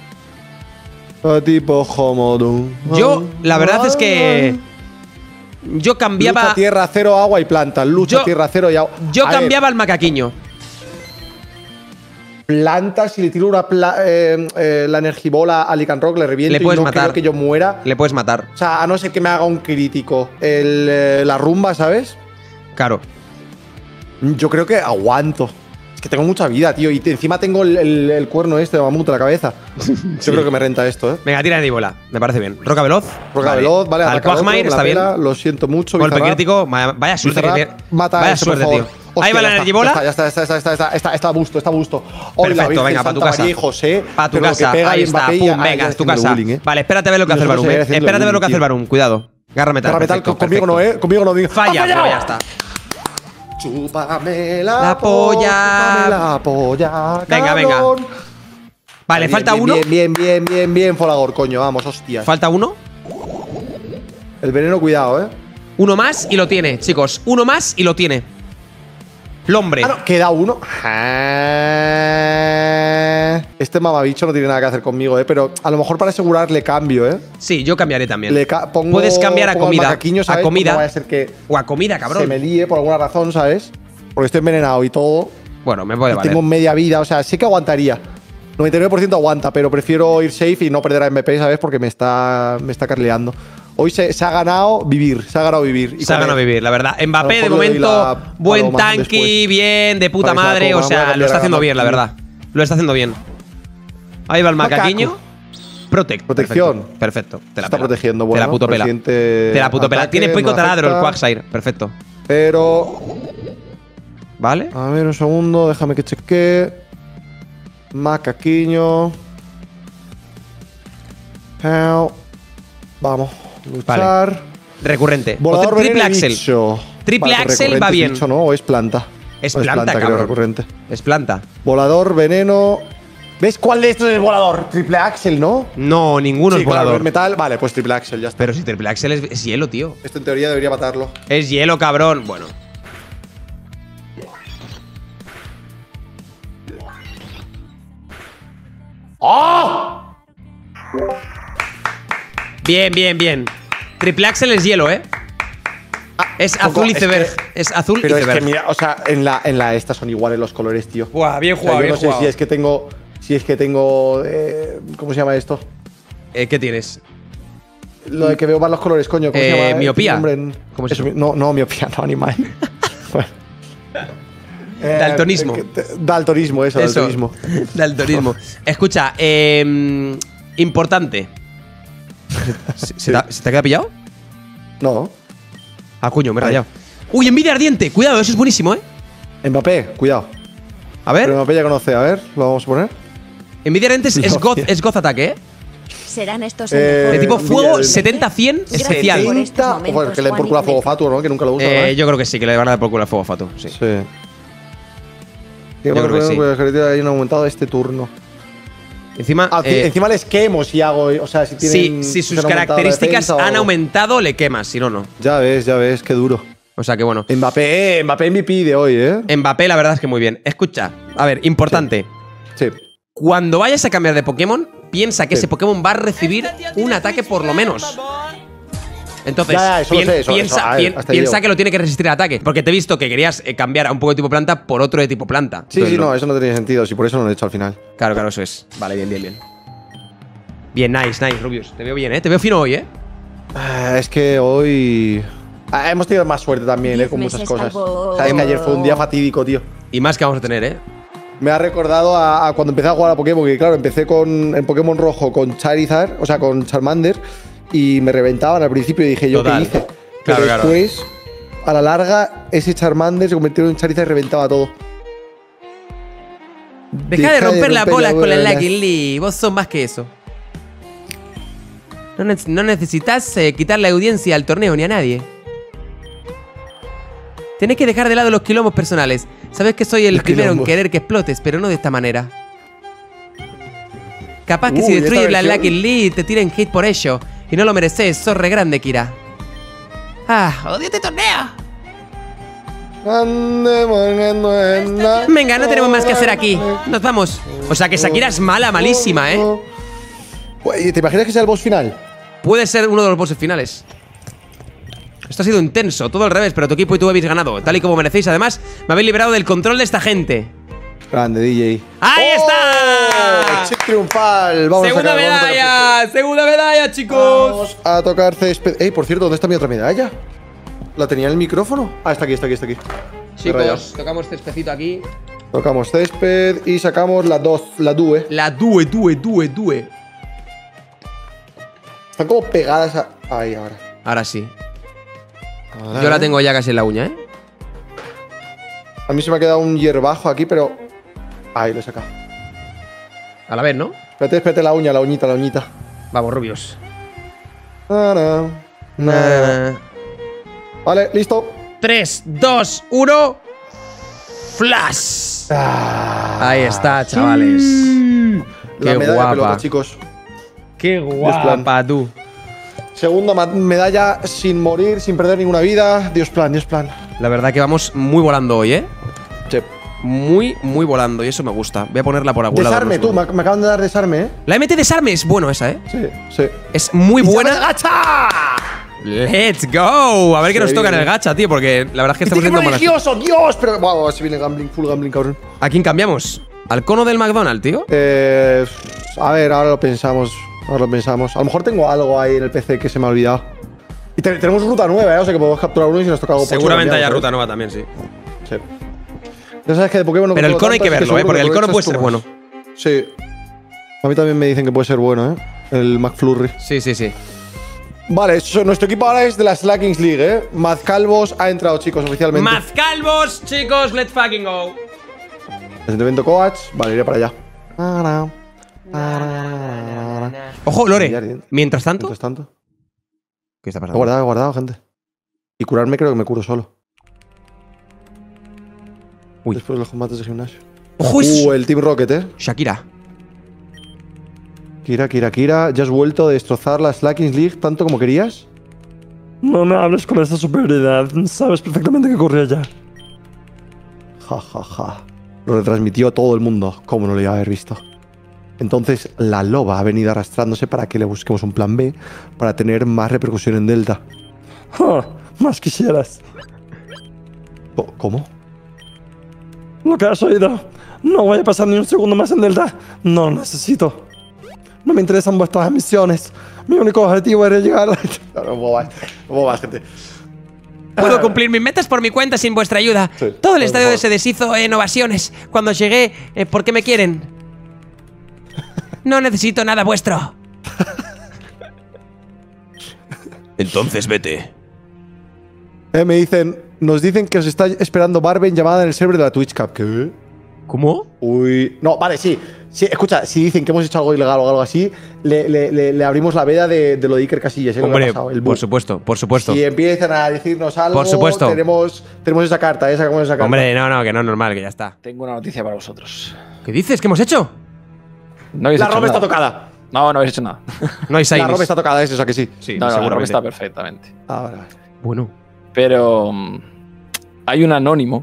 A tipo Homodun. Yo, la verdad es que. Yo cambiaba. Lucha, tierra, cero, agua y planta. Lucha, Yo- tierra, cero y agua. Yo A cambiaba ver, al macaquiño. planta, si le tiro una pla- eh, eh, la energibola a Lycanroc, le reviento Le puedes y no matar. creo que yo muera. Le puedes matar. O sea, a no ser que me haga un crítico el, eh, la rumba, ¿sabes? Claro. Yo creo que aguanto. Es que tengo mucha vida, tío. Y te- encima tengo el, el- el cuerno este de mamut en la cabeza. Yo creo que me renta esto, ¿eh? Venga, tira de bola. Me parece bien. Roca veloz. Roca veloz, vale. Al ataca al otro, Quagmire, me la está bien. pela, Lo siento mucho. Golpe Bizarrap. crítico. Vaya, vaya suerte que Bizarrap, tiene. mata a Vaya ese, por suerte, favor. tío. Hostia, Ahí va la ya está, energibola. Ya está, ya está, ya está, está, está, está, está a busto, está a busto. Hoy la Perfecto, Virgen venga, pa' tu Santa casa. María y José. Pa' tu pero lo que casa. pega Ahí y está. Mbappé Pum, ya- ah, venga, ya es tu haciendo casa. bullying, ¿eh? Vale, espérate a ver lo que Y hace el nosotros Barum, ahí eh. haciendo Espérate a ver lo que hace el bullying, Barum. Cuidado. Garra metal. Garra metal, perfecto, conmigo no, perfecto. ¿eh? Conmigo no digo. Falla, pero ya está. Chúpame la, La polla. chúpame la polla. Venga, venga. cabrón. Vale, Bien, falta bien, uno. Bien, bien, bien, bien, bien, Folagor, coño, vamos, hostias. Falta uno. El veneno, cuidado, ¿eh? Uno más y lo tiene, chicos. Uno más y lo tiene. Lombre. Ah, no, queda uno. Ah. Este mamabicho no tiene nada que hacer conmigo, ¿eh? Pero a lo mejor para asegurarle cambio, ¿eh? Sí, yo cambiaré también. Le ca- pongo- Puedes cambiar a pongo al comida. macaquiño, A ¿sabes? comida. No vaya a ser que O a comida, cabrón. se me líe por alguna razón, ¿sabes? Porque estoy envenenado y todo. Bueno, me puede Y valer. tengo media vida, o sea, sí que aguantaría. noventa y nueve por ciento aguanta, pero prefiero ir safe y no perder a M P, ¿sabes? Porque me está, me está carleando. Hoy se, se ha ganado vivir, se ha ganado vivir. Y Se ha con ganado él. vivir, la verdad. A Mbappé, lo de mejor le doy momento, la buen paloma tanque, después. bien, de puta Vale, se la madre. toma, O voy a sea, lo cambiar está a haciendo Macaco. bien, la verdad. Lo está haciendo bien. Ahí va el Macaco. macaquiño. Protect. Protección. Perfecto. Perfecto. Te la Está pela. protegiendo, Te bueno. la puto pela. reciente Te la puto pela. ataque, Tiene pico no taladro el afecta, Quagsire. Perfecto. Pero. ¿Vale? A ver, un segundo, déjame que chequee. Macaquiño. Pau. Vamos. Luchar. Recurrente. Volador O triple veneno y Axel. bicho. Triple Vale, Axel recurrente va es bien. bicho, ¿no? ¿O es planta? Es O planta, creo, cabrón. recurrente. Es planta. Volador, veneno. ¿Ves cuál de estos es el volador? Triple Axel, ¿no? No, ninguno Sí, es claro, volador. el metal. Vale, pues triple Axel, ya está. Pero si triple Axel es, es hielo, tío. Esto en teoría debería matarlo. Es hielo, cabrón. Bueno. ¡Oh! Bien, bien, bien. Triple Axel es hielo, ¿eh? Es Coco, azul es iceberg. que- Es azul Pero es iceberg. que mira, o sea, en la, en la esta son iguales los colores, tío. Buah, bien O sea, jugado, yo bien no sé jugado. si es que tengo. Si es que tengo. eh, ¿Cómo se llama esto? Eh, ¿Qué tienes? Lo de que veo más los colores, coño. ¿Cómo Eh, se llama? miopía. Nombre en- ¿Cómo es eso? eso? No, no, miopía, no, animal. Bueno. Eh, Daltonismo. que- que- Daltonismo, eso, Eso. daltonismo. Daltonismo. Escucha, eh, importante. ¿Se, se te ha, ¿se te ha quedado pillado? No. Ah, coño, me he Ahí. rayado. Uy, envidia ardiente. Cuidado, eso es buenísimo, ¿eh? Mbappé, cuidado. A ver. Pero Mbappé ya conoce, a ver, lo vamos a poner. Envidia ardiente es, es, No, goth, tío. es goth ataque, ¿eh? Serán estos Eh, De el mejor. tipo envidia fuego ardiente. setenta cien especial. por estos setenta, momentos, Joder, que le den por Juan culo a y Fuego Flex. Fatu, ¿no? Que nunca lo usa, Eh, ¿no? yo creo que sí, que le van a dar por culo a fuego Fatu. Sí. Sí. Yo creo que sí. Que hayan aumentado este turno. Encima, Ah, eh, encima les quemo si hago. O sea, si si, tienen. si si sus han aumentado la características defensa o han algo. aumentado, le quemas. Si no, no. Ya ves, ya ves, qué duro. O sea que bueno. Mbappé, eh, Mbappé M V P de hoy, ¿eh? Mbappé, la verdad es que muy bien. Escucha, a ver, importante. Sí. Cuando vayas a cambiar de Pokémon, piensa que Sí. ese Pokémon va a recibir Este tío un tiene ataque por lo freeze, menos. por favor. Entonces, Ya, ya, eso lo pien- sé, eso- piensa, eso, a ver, pien- hasta ahí piensa llego. que lo tiene que resistir al ataque. Porque te he visto que querías eh, cambiar a un poco de tipo planta por otro de tipo planta. Sí, Entonces, sí, no, eso no tenía sentido. Si por eso no lo he hecho al final. Claro, claro, eso es. Vale, bien, bien, bien. Bien, nice, nice, Rubius. Te veo bien, ¿eh? Te veo fino hoy, ¿eh? Ah, es que hoy. Ah, hemos tenido más suerte también, ¿eh? Diez Con muchas meses cosas. calvo. Sabes que ayer fue un día fatídico, tío. Y más que vamos a tener, ¿eh? Me ha recordado a, a cuando empecé a jugar a Pokémon, que claro, empecé con en Pokémon rojo con Charizard, o sea, con Charmander, y me reventaban al principio y dije, ¿yo Total. qué hice? Claro, Pero claro. después, a la larga, ese Charmander se convirtió en Charizard y reventaba todo. Deja de romper las bolas con la bolas. Lucky Lee. Vos sos más que eso. No, ne- no necesitas eh, quitar la audiencia al torneo ni a nadie. Tenés que dejar de lado los quilombos personales. Sabes que soy el Los primero quilombos. en querer que explotes, pero no de esta manera. Capaz que Uy, si esta destruyes la versión- Lucky Lee te tiren hate por ello. Y no lo mereces, sos re grande, Kira. Ah, odio este torneo. Venga, no tenemos más que hacer aquí. Nos vamos. O sea que Shakira es mala, malísima, ¿eh? ¿Te imaginas que sea el boss final? Puede ser uno de los bosses finales. Esto ha sido intenso, todo al revés, pero tu equipo y tú habéis ganado, tal y como merecéis. Además, me habéis liberado del control de esta gente. Grande, D J. ¡Ahí ¡Oh! está! Chip triunfal. Vamos ¡Segunda a sacar, vamos a medalla! ¡Segunda medalla, chicos! Vamos a tocar césped. Ey, por cierto, ¿dónde está mi otra medalla? ¿La tenía en el micrófono? Ah, está aquí, está aquí, está aquí. Chicos, tocamos cespecito aquí. Tocamos césped y sacamos la dos, la due. La due, due, due, due. Están como pegadas a… Ahí, ahora. Ahora sí. Ahora, Yo la ¿eh? tengo ya casi en la uña, ¿eh? A mí se me ha quedado un hierbajo aquí, pero… Ahí, lo he sacado. A la vez, ¿no? Espérate, espérate la uña, la uñita, la uñita. Vamos, rubios. Na, na, na. Vale, listo. tres, dos, uno. ¡Flash! Ah, Ahí está, chavales. la Qué medalla guapa. de pelota, chicos. Qué plan. guapa, tú. Segunda ma- medalla sin morir, sin perder ninguna vida. Dios plan, Dios plan. La verdad que vamos muy volando hoy, ¿eh? Che. Muy, muy volando y eso me gusta. Voy a ponerla por algún lado. Desarme, no sé tú, dónde. me, me acaban de dar desarme, ¿eh? La M T desarme es bueno esa, ¿eh? Sí, sí. Es muy buena. ¡Gacha! ¡Let's go! A ver qué Se nos toca en viene. el gacha, tío, porque la verdad es que estamos ¡Qué haciendo malas. religioso! ¡Dios! Pero… Wow, se viene gambling, full gambling, cabrón. ¿A quién cambiamos? ¿Al cono del McDonald's, tío? Eh… A ver, ahora lo pensamos. Ahora lo pensamos. A lo mejor tengo algo ahí en el P C que se me ha olvidado. Y te- tenemos ruta nueva, ¿eh? O sea que podemos capturar uno y si nos toca algo pocho, Seguramente haya cambiamos, ruta nueva también, sí. ¿eh? Sí. Ya sabes que de Pokémon no Pero el controlo cono hay tanto, que así verlo, ¿eh? seguro Porque que el cono puede aprovechas ser tú bueno. más. Sí. A mí también me dicen que puede ser bueno, ¿eh? El McFlurry. Sí, sí, sí. Vale, eso- nuestro equipo ahora es de la Slackings League, ¿eh? Mazcalvos ha entrado, chicos, oficialmente. Mazcalvos, chicos, let's fucking go. Presentamiento coach. Vale, iré para allá. Ojo, Lore. Mientras Mientras tanto, tanto. ¿qué está He pasando? guardado, he guardado, gente. Y curarme creo que me curo solo. Uy. Después de los combates de gimnasio. Ojo, es Uh, el Team Rocket, ¿eh? Shakira. Kira, Kira, Kira. ¿Ya has vuelto a destrozar la Slackings League tanto como querías? No me hables con esta superioridad. Sabes perfectamente qué ocurrió allá. Ja, ja, ja. Lo retransmitió a todo el mundo. ¿Cómo no lo iba a haber visto? Entonces, la loba ha venido arrastrándose para que le busquemos un plan B para tener más repercusión en Delta. Ja, más quisieras. Co- ¿Cómo? Lo que has oído. No voy a pasar ni un segundo más en Delta. No lo necesito. No me interesan vuestras ambiciones. Mi único objetivo era llegar a… No, no puedo más. No puedo más, gente. Puedo cumplir mis metas por mi cuenta sin vuestra ayuda. Sí, Todo el por estadio favor. se deshizo en ovaciones. Cuando llegué, eh, ¿por qué me quieren? No necesito nada vuestro. Entonces vete. Eh, me dicen… Nos dicen que os está esperando Barben llamada en el server de la Twitch Cup. ¿Qué? ¿Cómo? Uy… No, vale, sí. Sí, escucha, si dicen que hemos hecho algo ilegal o algo así, le, le, le, le abrimos la veda de, de lo de Iker Casillas. ¿eh? Lo que ha Hombre, pasado, el por bug. supuesto, por supuesto. Si empiezan a decirnos algo, Por supuesto. Tenemos, tenemos esa carta, ¿eh? Sacamos esa carta. Hombre, no, no, que no es normal, que ya está. Tengo una noticia para vosotros. ¿Qué dices? ¿Qué hemos hecho? No habéis La hecho ropa está nada. tocada. No, no habéis hecho nada. No hay La signs. ropa está tocada, es eso, ¿a que sí? Sí, no, no, la ropa seguramente. está perfectamente. Ah, vale, vale. Bueno. Pero mm, hay un anónimo.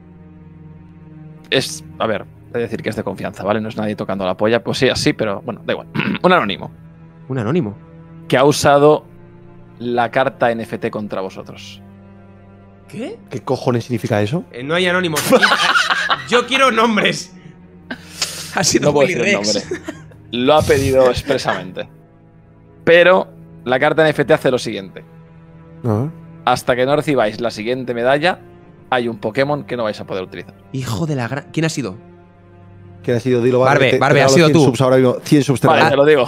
Es, a ver, voy a decir que es de confianza, ¿vale? No es nadie tocando la polla. Pues sí, así, pero bueno, da igual. Un anónimo Un anónimo. que ha usado la carta N F T contra vosotros. ¿Qué? ¿Qué cojones significa eso? Eh, no hay anónimos aquí. Yo quiero nombres. Ha sido No puedo Willy decir el Rex. nombre. Lo ha pedido expresamente. Pero la carta N F T hace lo siguiente. No. Hasta que no recibáis la siguiente medalla, hay un Pokémon que no vais a poder utilizar. Hijo de la gran. ¿Quién ha sido? ¿Quién ha sido? Dilo, Barbe, Te- te Barbe, regalo has sido cien tú. Subs ahora mismo. cien subs te Vale, te regalo. lo digo.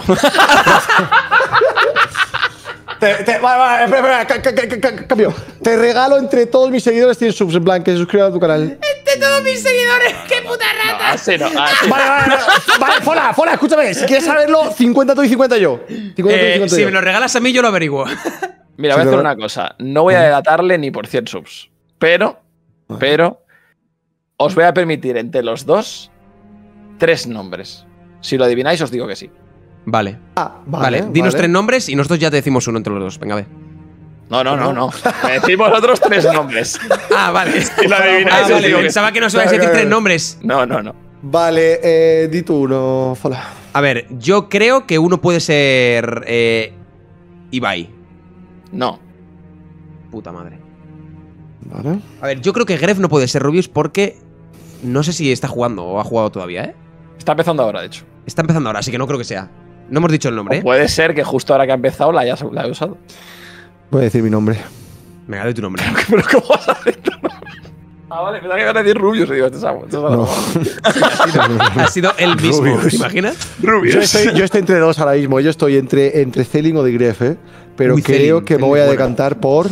Te, te, vale, vale, espera, espera, ca- ca- ca- ca- cambio. Te regalo entre todos mis seguidores cien subs, en plan, que se suscriban a tu canal. De todos mis seguidores. ¡Qué puta rata! Así no, así. Vale, vale, vale. Vale, Fola, Fola, escúchame. Si quieres saberlo, cincuenta tú y cincuenta yo. cincuenta tú y Eh, cincuenta si yo. me lo regalas a mí, yo lo averiguo. Mira, Sí, voy a hacer pero- una cosa. No voy a delatarle ni por cien subs. Pero, pero, os voy a permitir entre los dos tres nombres. Si lo adivináis, os digo que sí. Vale. Ah, Vale, vale. dinos vale. tres nombres y nosotros ya te decimos uno entre los dos. Venga, a ver. No, no, no, no. Me decís vosotros tres nombres. Ah, vale. Si lo adivináis, Ah, os vale, digo que sí. pensaba que nos ibais a decir tres nombres. No, no, no. Vale, eh, di tú uno, Fola. A ver, yo creo que uno puede ser eh, Ibai. No. Puta madre. Vale. A ver, yo creo que Gref no puede ser Rubius porque no sé si está jugando o ha jugado todavía, ¿eh? Está empezando ahora, de hecho. Está empezando ahora, así que no creo que sea. No hemos dicho el nombre, O ¿eh? puede ser que justo ahora que ha empezado la haya, la haya usado. Voy a decir mi nombre. Venga, doy tu nombre. Pero ¿cómo vas a decir tu nombre? Ah, vale, pensaba que iban a decir Rubius. Y digo, este es algo- este es algo- No. Ha sido el mismo, Rubius. ¿te imaginas? Yo estoy, yo estoy entre dos ahora mismo. Yo estoy entre, entre Zelin o de Gref, ¿eh? Pero Uy, creo Zelin, que me Zelin voy a es bueno. decantar por.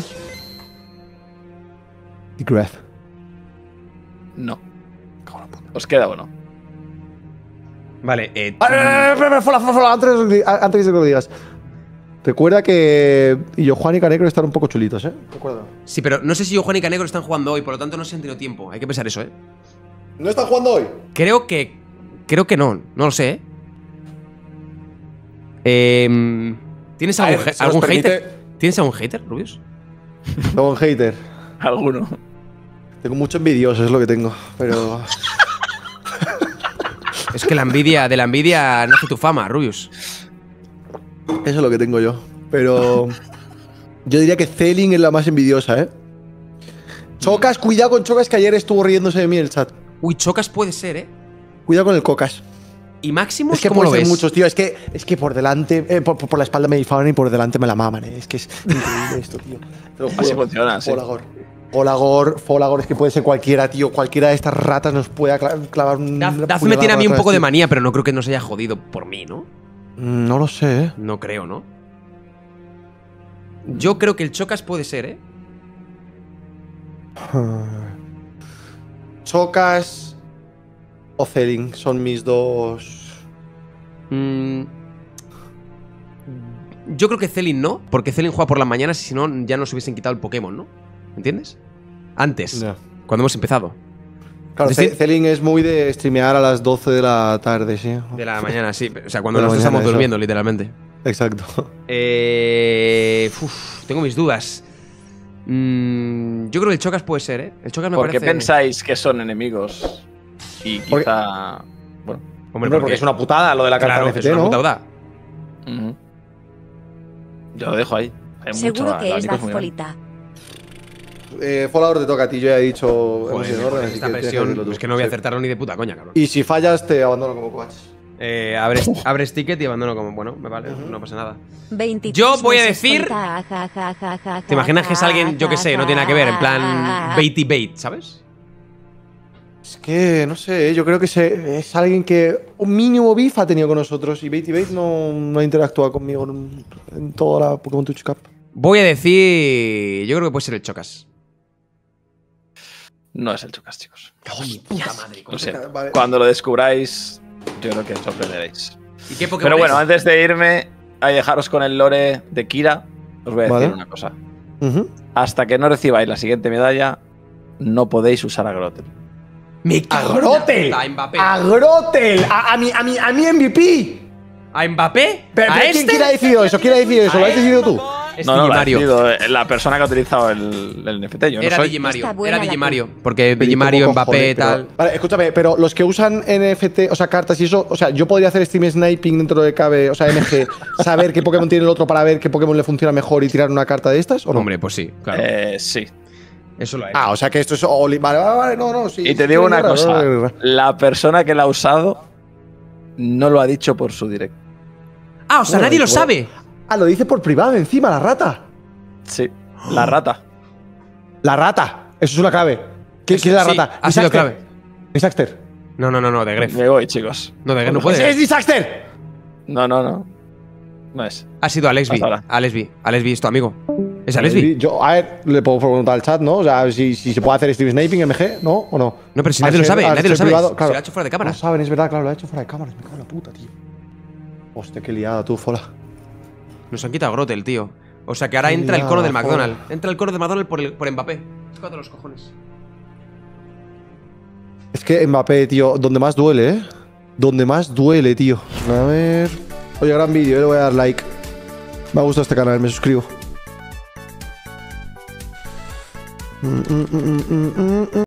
Gref. No. ¿Os queda o no? Vale, eh. Ah, espera, espera, espera, fola, fola, fola, antes, de- antes de que lo digas. Recuerda que y yo, Juan y Canegro están un poco chulitos, ¿eh? Recuerda. Sí, pero no sé si Juan y Canegro están jugando hoy, por lo tanto no se han tenido tiempo. Hay que pensar eso, ¿eh? ¿No están jugando hoy? Creo que. Creo que no. No lo sé, ¿eh? Em, ¿Tienes A algún, ver, he- si nos algún permite- hater? ¿Tienes algún hater, Rubius? No, un hater. Alguno. Tengo mucho envidioso, es lo que tengo. Pero. Es que la envidia, de la envidia nace tu fama, Rubius. Eso es lo que tengo yo. Pero. Yo diría que Zelin es la más envidiosa, ¿eh? Chocas, cuidado con Chocas, que ayer estuvo riéndose de mí en el chat. Uy, Chocas puede ser, ¿eh? Cuidado con el Cocas. ¿Y Maximus Es que cómo puede lo ser ves? muchos, tío. Es que, es que por delante, eh, por, por la espalda me difaman y por delante me la maman, ¿eh? Es que es increíble esto, tío. Te lo juro. Así funciona, sí. Folagor. Folagor, Folagor, es que puede ser cualquiera, tío. Cualquiera de estas ratas nos puede cla- clavar un. Daz, Daz me tiene a mí un poco de manía, pero no creo que nos haya jodido por mí, ¿no? Mm, No lo sé, ¿eh? No creo, ¿no? Yo creo que el Chocas puede ser, ¿eh? Chocas o Zelin son mis dos. Mm, yo creo que Zelin no, porque Zelin juega por las mañanas y si no, ya nos hubiesen quitado el Pokémon, ¿no? ¿Entiendes? Antes, Ya. cuando hemos empezado. Claro, Es decir- Ce- Zelin es muy de streamear a las doce de la tarde, sí. De la mañana, sí. O sea, cuando De la nosotros mañana, estamos eso. durmiendo, literalmente. Exacto. Eh, uf, tengo mis dudas. Mm, yo creo que el Chocas puede ser, ¿eh? El Chocas me ¿Por qué parece... pensáis que son enemigos? Y Porque- quizá. Bueno. Hombre, Hombre, porque es una putada lo de la carta claro, N F es T, una ¿no? puta duda. Ujú. Yo lo dejo ahí. Hay Seguro mucho, que el es abanico muy grande. Dazpolita. Eh, Folagor te toca a ti, yo ya he dicho. hemos Joder, ido en me orden, pones así esta que tienes que presión, decirlo tú. es que no voy a Sí. acertarlo ni de puta coña, cabrón. Y si fallas, te abandono como coach. Eh, abres, abres ticket y abandono como... Bueno, me vale, no pasa nada. veintitrés Yo voy a meses decir- Polita, ja, ja, ja, ja, ¿Te imaginas que es alguien, yo qué sé, no tiene nada que ver, en plan bait y bait, ¿sabes? Es que, no sé, yo creo que se- es alguien que un mínimo beef ha tenido con nosotros y Bait y Bait no, no ha interactuado conmigo en, en toda la Pokémon Touch Cup. Voy a decir... Yo creo que puede ser el Chocas. No es el Chocas, chicos. Puta madre. Lo siento. Vale. Cuando lo descubráis, yo creo que os sorprenderéis. ¿Y qué Pokémon Pero bueno, es? antes de irme a dejaros con el lore de Kira, os voy a decir Vale. una cosa. Ujú. Hasta que no recibáis la siguiente medalla, no podéis usar a Grotel. Me ¡A cago en la Grotel! puta, a Mbappé. ¡A Grotel! ¡A, a mi, a, mi, ¡A mi M V P! ¿A Mbappé? Pero, ¿A pero este? ¿quién, quién ha decidido eso? ¿Quién ha decidido eso? ¿Lo has decidido tú? Es no, no, lo ha Digimario. decidido, eh, la persona que ha utilizado el, el N F T. Yo no Era soy. Digimario. Está buena Era la Digimario. Porque Pero ¿y Digimario, cómo Mbappé, cojones? Pero- tal. Vale, escúchame, pero los que usan N F T, o sea, cartas y eso, o sea, yo podría hacer stream sniping dentro de cabe, o sea, M G, saber qué Pokémon tiene el otro para ver qué Pokémon le funciona mejor y tirar una carta de estas, ¿o no? Hombre, pues sí, claro. Eh, sí. Eso lo ha hecho. Ah, o sea que esto es. Oli- Vale, vale, vale, no, no, sí. Y te sí, digo sí, una raro, cosa. raro, raro. La persona que la ha usado no lo ha dicho por su directo. Ah, o sea, Bueno, nadie lo bueno. sabe. Ah, lo dice por privado encima, la rata. Sí. La rata. La rata. Eso es una clave. ¿Qué, Eso- ¿quién es la sí, rata? ha sido Disaster. clave. Disaster. No, no, no, no, de Gref. Me voy, chicos. No, de Gref no Pues puede. es Disaster. No, no, no. No es. Ha sido Alexby. Hasta ahora. Alexby. Alexby es tu amigo. ¿Es Alexby? Yo, a ver, le puedo preguntar al chat, ¿no? O sea, si, si se puede hacer stream sniping en M G, ¿no? ¿O no? No, pero si Al nadie lo ser- sabe, al nadie lo ser sabe. privado, Se claro. lo ha hecho fuera de No cámara. saben, es verdad, claro, lo ha hecho fuera de cámaras. Me cago en la puta, tío. Hostia, qué liada tú, Fola. Nos han quitado Grotel, tío. O sea que ahora Qué entra el liada, coro del joder. McDonald's. Entra el coro del McDonald's por, el, por Mbappé. Tócate los cojones. Es que Mbappé, tío, donde más duele, ¿eh? Donde más duele, tío. A ver. Oye, gran vídeo, eh, le voy a dar like. Me ha gustado este canal, me suscribo. Mm, mm, mm, mm, mm, mm.